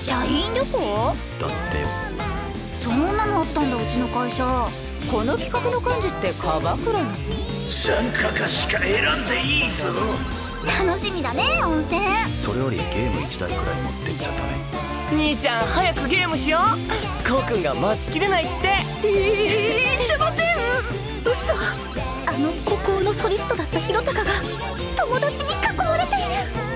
社員旅行だってよ。 そんなのあったんだうちの会社。この企画の幹事って樺倉なの？ 参加かしか選んでいいぞ。 楽しみだね温泉。 それよりゲーム1台くらい持ってっちゃダメ？ 兄ちゃん早くゲームしよう。こうくんが待ちきれないって。 言ってません。嘘。あの孤高のソリストだった弘隆が友達に囲われている。